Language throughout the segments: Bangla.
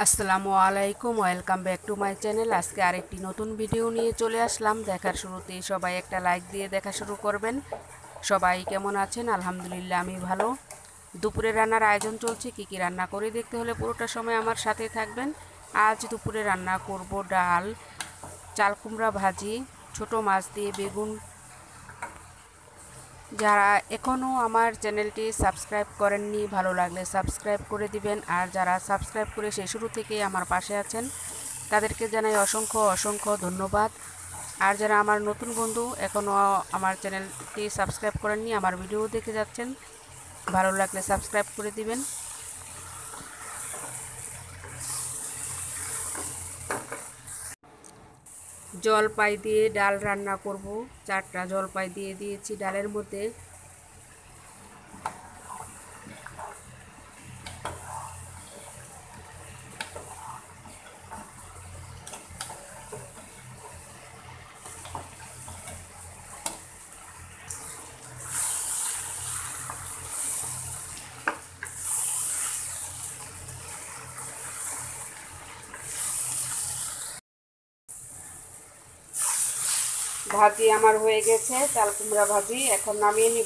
আসসালামু আলাইকুম, welcome back to my channel. আজকে আরেকটি নতুন ভিডিও নিয়ে চলে আসলাম। দেখার শুরুতেই সবাই একটা লাইক দিয়ে দেখা শুরু করবেন। সবাই কেমন আছেন? আলহামদুলিল্লাহ আমি ভালো। দুপুরে রান্নার আয়োজন চলছে। কি কি রান্না করে দেখতে হলে পুরোটা সময় আমার সাথে থাকবেন। আজ দুপুরে রান্না করব ডাল, চাল কুমড়া ভাজি, ছোট মাছ দিয়ে বেগুন। যারা এখনও আমার চ্যানেলটি সাবস্ক্রাইব করেননি, ভালো লাগলে সাবস্ক্রাইব করে দিবেন। আর যারা সাবস্ক্রাইব করে সেই শুরু থেকেই আমার পাশে আছেন, তাদেরকে জানাই অসংখ্য অসংখ্য ধন্যবাদ। আর যারা আমার নতুন বন্ধু, এখনও আমার চ্যানেলটি সাবস্ক্রাইব করেননি, আমার ভিডিও দেখে যাচ্ছেন, ভালো লাগলে সাবস্ক্রাইব করে দিবেন। জলপাই দিয়ে ডাল রান্না করব। 4টা জলপাই দিয়ে দিয়েছি ডালের মধ্যে। ভাজি আমার হয়ে গেছে, চাল কুমড়া ভাজি। এখন নামিয়ে নিব।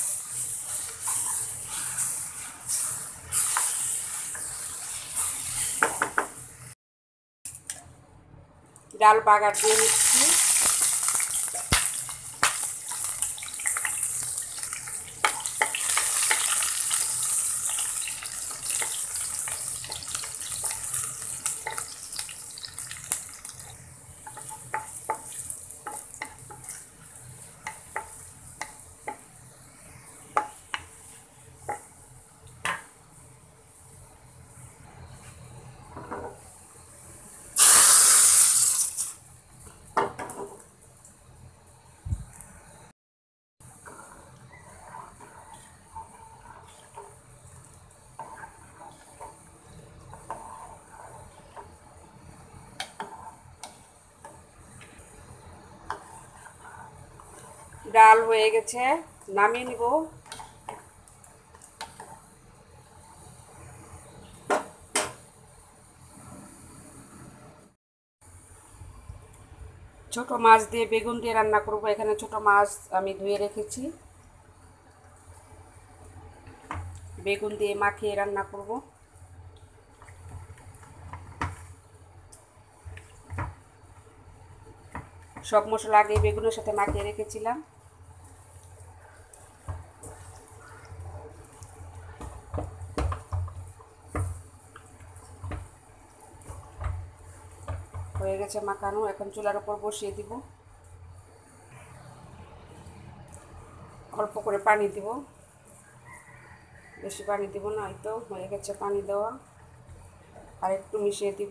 ডাল বাগার দিয়ে নিচ্ছি। ডাল হয়ে গেছে, নামিয়ে নিব। ছোট মাছ দিয়ে বেগুন দিয়ে রান্না করব। এখানে ছোট মাছ আমি ধুয়ে রেখেছি। বেগুন দিয়ে মাখিয়ে রান্না করব। সব মশলা আগে বেগুনের সাথে মাখিয়ে রেখেছিলাম। হয়ে গেছে মাখানো। এখন চুলার উপর বসিয়ে দিব। অল্প করে পানি দিব, বেশি পানি দিব না। এই তো হয়ে গেছে পানি দেওয়া। আর একটু মিশিয়ে দিব।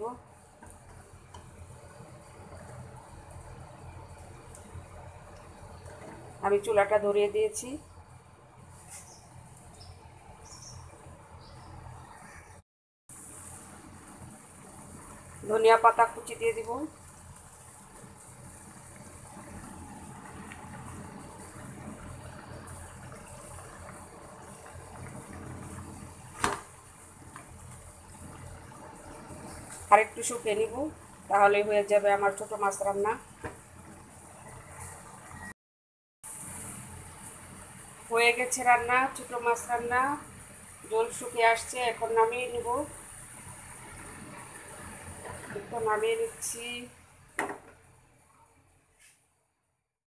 আমি চুলাটা ধরিয়ে দিয়েছি। ধনিয়া পাতা কুচি দিয়ে দিব। আর একটু শুকিয়ে নিব, তাহলে হয়ে যাবে আমার ছোট মাছ রান্না। হয়ে গেছে রান্না, ছোট মাছ রান্না। জল শুকিয়ে আসছে, এখন নামিয়ে নিব। একটু নামিয়ে নিচ্ছি।